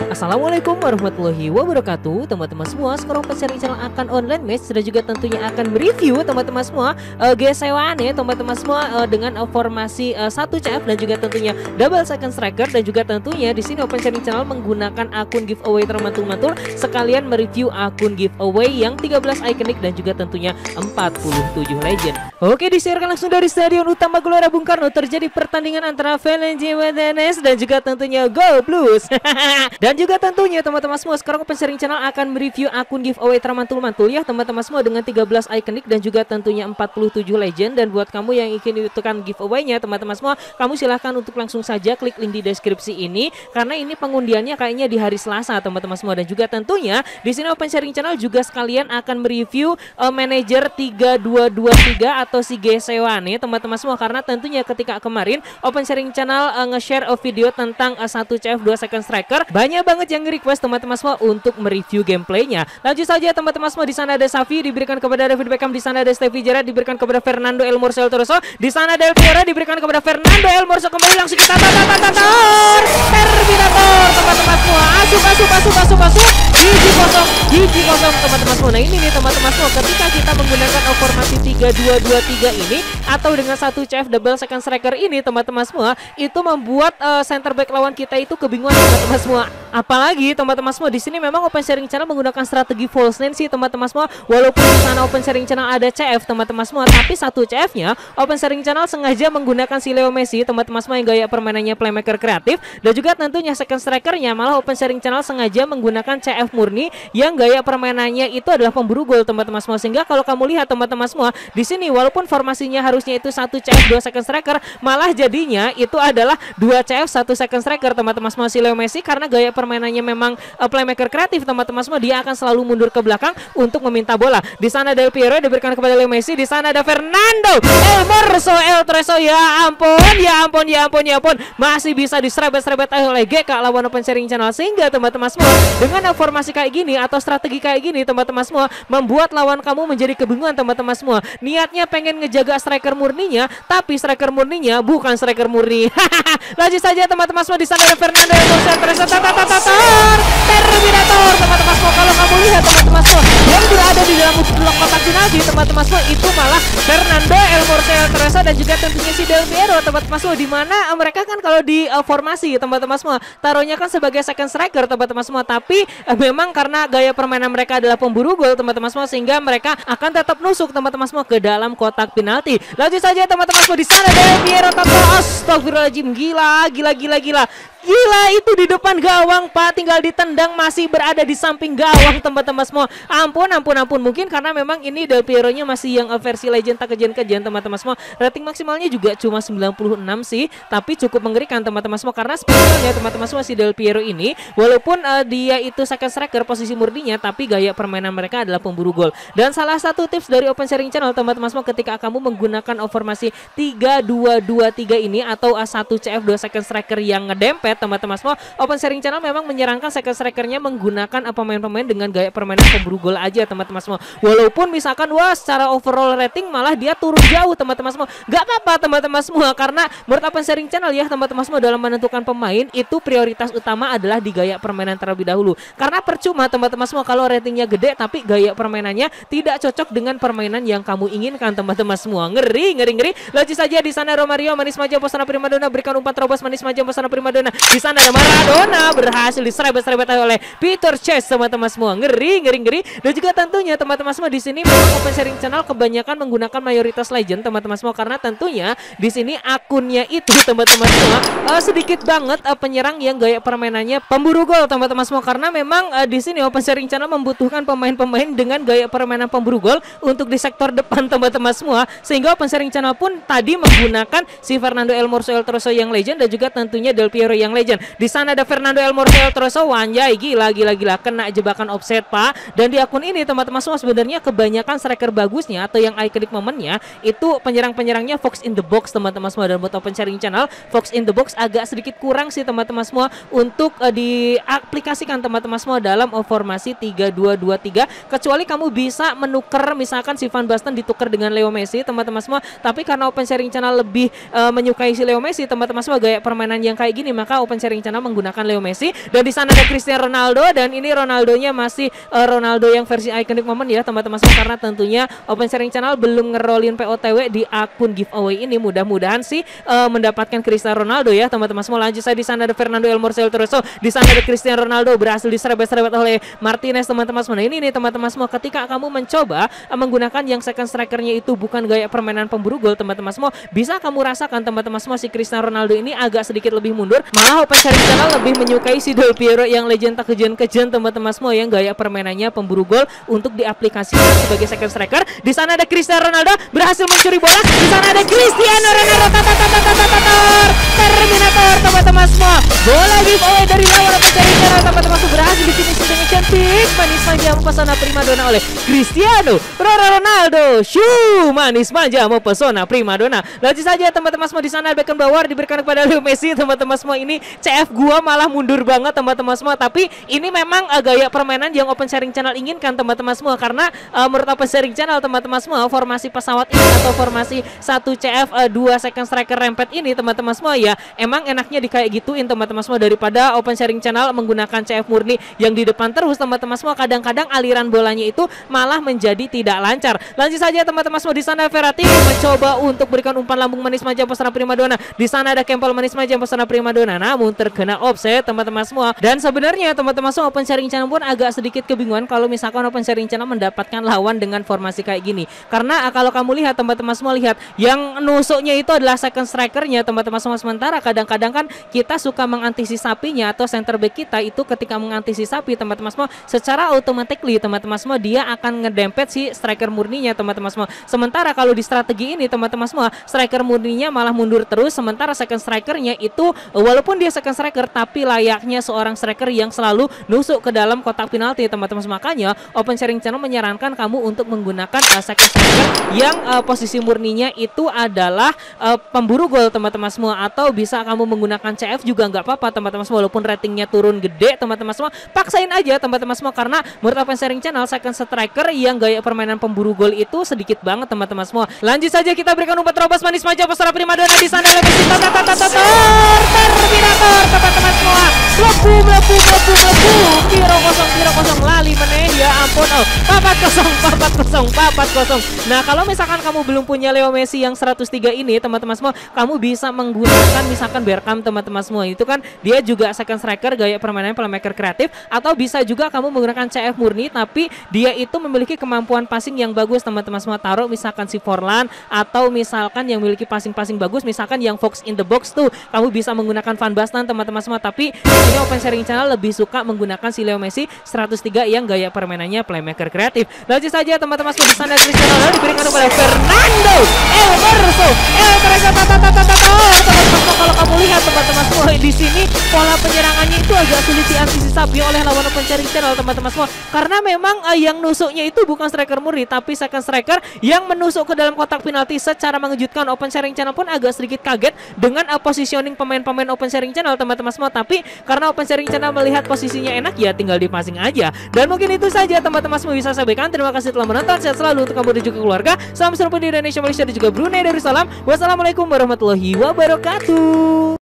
Assalamualaikum warahmatullahi wabarakatuh. Teman-teman semua, sekarang pencari channel akan online match dan juga tentunya akan mereview teman-teman semua GSWN ya teman-teman semua dengan formasi 1CF dan juga tentunya double second striker, dan juga tentunya di sini Open Sharing Channel menggunakan akun giveaway termantul-mantul sekalian mereview akun giveaway yang 13 iconic dan juga tentunya 47 legend. Oke, disiarkan langsung dari Stadion Utama Gelora Bung Karno. Terjadi pertandingan antara VLNJ WTNS dan juga tentunya Go Blues. Dan juga tentunya teman-teman semua, sekarang Open Sharing Channel akan mereview akun giveaway termantul-mantul ya teman-teman semua dengan 13 iconic dan juga tentunya 47 legend. Dan buat kamu yang ingin ikutan giveaway-nya teman-teman semua, kamu silahkan untuk langsung saja klik link di deskripsi ini, karena ini pengundiannya kayaknya di hari Selasa teman-teman semua. Dan juga tentunya di sini Open Sharing Channel juga sekalian akan mereview manajer 3223 atau si GSWN ya teman-teman semua, karena tentunya ketika kemarin Open Sharing Channel nge-share video tentang 1CF 2 second striker, banyak banget yang request teman-teman semua untuk mereview gameplaynya. Lanjut saja teman-teman semua, di sana ada Xavi diberikan kepada David Beckham, di sana ada Stevie Gerrard diberikan kepada Fernando El Morcel Torreso, di sana Del Piero diberikan kepada Fernando El Morcel, kembali langsung kita Terminator teman-teman semua, asup gigi kosong teman-teman semua. Nah ini nih teman-teman semua, ketika kita menggunakan formasi 3223 ini atau dengan 1CF double second striker ini teman-teman semua, itu membuat center back lawan kita itu kebingungan teman-teman semua. Apalagi teman-teman semua, di sini memang Open Sharing Channel menggunakan strategi false nine sih teman-teman semua. Walaupun di sana Open Sharing Channel ada CF teman-teman semua, tapi 1CF-nya Open Sharing Channel sengaja menggunakan si Leo Messi teman-teman semua yang gaya permainannya playmaker kreatif, dan juga tentunya second strikernya malah Open Sharing Channel sengaja menggunakan CF murni yang gaya permainannya itu adalah pemburu gol teman-teman semua. Sehingga kalau kamu lihat teman-teman semua, di sini walaupun formasinya harusnya itu 1CF 2 second striker, malah jadinya itu adalah 2CF 1 second striker teman-teman semua. Si Leo Messi karena gaya permainannya memang playmaker kreatif teman-teman semua, dia akan selalu mundur ke belakang untuk meminta bola. Di sana Del Piero diberikan kepada Leo Messi, di sana ada Fernando El Morcel Torreso, ya ampun, masih bisa diserebet-serebet oleh GK lawan Open Sharing Channel. Sehingga teman-teman semua, dengan formasi kayak gini atau strategi kayak gini teman-teman semua, membuat lawan kamu menjadi kebingungan teman-teman semua. Niatnya pengen ngejaga striker murninya, tapi striker murninya bukan striker murni. Lanjut saja teman-teman semua, di sana ada Fernando El Morcel Torreso, Terminator teman-teman semua. Kalau kamu lihat teman-teman semua, yang berada di dalam blok kotak penalti teman-teman semua, itu malah Fernando El Morcel Torreso dan juga tentunya si Del Piero teman-teman semua, di mana mereka kan kalau di formasi teman-teman semua taruhnya kan sebagai second striker teman-teman semua, tapi memang karena gaya permainan mereka adalah pemburu gol teman-teman semua, sehingga mereka akan tetap nusuk teman-teman semua ke dalam kotak penalti. Lanjut saja teman-teman semua, di sana Del Piero astagfirullahaladzim, gila itu di depan gawang Pak, tinggal ditendang masih berada di samping gawang teman-teman semua. Ampun, mungkin karena memang ini Del Piero-nya masih yang versi legend tak kejian-kejian teman-teman semua. Rating maksimalnya juga cuma 96 sih, tapi cukup mengerikan teman-teman semua, karena spesialnya teman-teman semua si Del Piero ini walaupun dia itu second striker posisi murninya, tapi gaya permainan mereka adalah pemburu gol. Dan salah satu tips dari Open Sharing Channel teman-teman semua, ketika kamu menggunakan formasi 3223 ini atau 1CF 2 second striker yang ngedempet teman-teman semua, Open Sharing Channel memang menyerangkan second strikernya menggunakan pemain-pemain dengan gaya permainan pemburu gol aja teman-teman semua. Walaupun misalkan secara overall rating malah dia turun jauh teman-teman semua, gak apa-apa teman-teman semua, karena menurut Open Sharing Channel ya teman-teman semua, dalam menentukan pemain itu prioritas utama adalah di gaya permainan terlebih dahulu. Karena percuma teman-teman semua kalau ratingnya gede tapi gaya permainannya tidak cocok dengan permainan yang kamu inginkan teman-teman semua. Ngeri. Lanjut saja, di sana Romario manis manja Bosana Primadona berikan umpan terobos manis manja Bosana Primadona. Di sana ada Maradona berhasil diserebet-serebet oleh Peter Cech teman-teman semua. Ngeri. Dan juga tentunya teman-teman semua, di sini memang Open Sharing Channel kebanyakan menggunakan mayoritas legend teman-teman semua, karena tentunya di sini akunnya itu teman-teman semua sedikit banget penyerang yang gaya permainannya pemburu gol teman-teman semua, karena memang di sini Open Sharing Channel membutuhkan pemain-pemain dengan gaya permainan pemburu gol untuk di sektor depan teman-teman semua. Sehingga Open Sharing Channel pun tadi menggunakan si Fernando El Morcel Torreso yang legend dan juga tentunya Del Piero yang legend. Di sana ada Fernando El Morcel Torreso, wanjai, gila kena jebakan offset Pak. Dan di akun ini teman-teman semua, sebenarnya kebanyakan striker bagusnya atau yang iconic momennya itu penyerang-penyerangnya Fox in the box teman-teman semua. Dan buat Open Sharing Channel, Fox in the box agak sedikit kurang sih teman-teman semua untuk diaplikasikan teman-teman semua dalam formasi 3223, kecuali kamu bisa menukar misalkan si Van Basten ditukar dengan Leo Messi teman-teman semua. Tapi karena Open Sharing Channel lebih menyukai si Leo Messi teman-teman semua, gaya permainan yang kayak gini, maka ketika open sharing channel menggunakan Leo Messi. Dan di sana ada Cristiano Ronaldo, dan ini Ronaldonya masih Ronaldo yang versi iconic moment ya teman-teman semua, karena tentunya open sharing channel belum ngerolin POTW di akun giveaway ini. Mudah-mudahan sih mendapatkan Cristiano Ronaldo ya teman-teman semua. Lanjut saya di sana ada Fernando El Morcel Torreso, di sana ada Cristiano Ronaldo berhasil diserebet-serebet oleh Martinez teman-teman semua. Nah, ini nih teman-teman semua, ketika kamu mencoba menggunakan yang second strikernya itu bukan gaya permainan pemburu gol teman-teman semua, bisa kamu rasakan teman-teman semua si Cristiano Ronaldo ini agak sedikit lebih mundur. Malah open sharing channel lebih menyukai si Del Piero yang legend tak kejen-kejen teman-teman semua, yang gaya permainannya pemburu gol untuk diaplikasikan sebagai second striker. Di sana ada Cristiano Ronaldo berhasil mencuri bola. Di sana ada Cristiano Ronaldo Terminator teman-teman semua. Bola giveaway dari lawan open sharing channel teman-teman semua berhasil di sini dengan cantik, manis manja mempesona primadona oleh Cristiano Ronaldo. Shoo, manis manja mempesona primadona. Lanjut saja teman-teman semua, di sana Beckenbauer diberikan kepada Leo Messi teman-teman semua. Ini CF gua malah mundur banget teman-teman semua, tapi ini memang gaya permainan yang open sharing channel inginkan teman-teman semua, karena menurut open sharing channel teman-teman semua, formasi pesawat ini atau formasi 1 CF 2 second striker rempet ini teman-teman semua ya emang enaknya di kayak gituin teman-teman semua, daripada open sharing channel menggunakan CF murni yang di depan terus teman-teman semua. Kadang-kadang aliran bolanya itu malah menjadi tidak lancar. Lanjut saja teman-teman semua, di sana Verratti mencoba untuk berikan umpan lambung manis manja pesona primadona. Di sana ada Campbell manis manja pesona primadona, namun terkena offset teman-teman semua. Dan sebenarnya teman-teman semua, open sharing channel pun agak sedikit kebingungan kalau misalkan open sharing channel mendapatkan lawan dengan formasi kayak gini, karena kalau kamu lihat teman-teman semua, lihat yang nusuknya itu adalah second strikernya teman-teman semua. Sementara kadang-kadang kan kita suka mengantisipasinya, atau center back kita itu ketika mengantisipasi teman-teman semua, secara automatically teman-teman semua dia akan ngedempet si striker murninya teman-teman semua. Sementara kalau di strategi ini teman-teman semua, striker murninya malah mundur terus, sementara second strikernya itu walaupun dia second striker tapi layaknya seorang striker yang selalu nusuk ke dalam kotak penalti teman-teman semua. Makanya open sharing channel menyarankan kamu untuk menggunakan second striker yang posisi murninya itu adalah pemburu gol teman-teman semua, atau bisa kamu menggunakan CF juga nggak apa-apa teman-teman semua, walaupun ratingnya turun gede teman-teman semua, paksain aja teman-teman semua, karena menurut open sharing channel second striker yang gaya permainan pemburu gol itu sedikit banget teman-teman semua. Lanjut saja kita berikan umpan terobos manis manja pesona primadona. Di sana ada Messi Terminator teman-teman semua, melebu Piro kosong lali meneh ya ampun. 4-0. Nah, kalau misalkan kamu belum punya Leo Messi yang 103 ini teman-teman semua, kamu bisa menggunakan misalkan Bergkamp teman-teman semua. Itu kan dia juga second striker gaya permainan playmaker kreatif, atau bisa juga kamu menggunakan CF murni tapi dia itu memiliki kemampuan passing yang bagus teman-teman semua. Taruh misalkan si Forlan, atau misalkan yang memiliki passing bagus, misalkan yang Fox in the box tuh, kamu bisa menggunakan Van Basten teman-teman semua. Tapi ini open sharing channel lebih suka menggunakan si Leo Messi 103 yang gaya permainannya playmaker kreatif. Lanjut saja teman-teman semua, di sana Cristiano Ronaldo diberikan kepada Fernando El Morso teman-teman. Kalau kamu lihat teman-teman semua, di sini pola penyerangannya itu agak sulit diantisipasi oleh lawan open sharing channel teman-teman semua, karena memang yang nusuknya itu bukan striker murni tapi second striker yang menusuk ke dalam kotak penalti secara mengejutkan. Open sharing channel pun agak sedikit kaget dengan positioning pemain-pemain open sharing channel teman-teman semua, tapi karena open sharing channel melihat posisinya enak ya tinggal di passing aja. Dan mungkin itu saja teman-teman semua bisa saya berikan. Terima kasih telah menonton, sehat selalu untuk kamu dan juga keluarga. Salam seru di Indonesia, Malaysia dan juga Brunei Darussalam. Wassalamualaikum warahmatullahi wabarakatuh.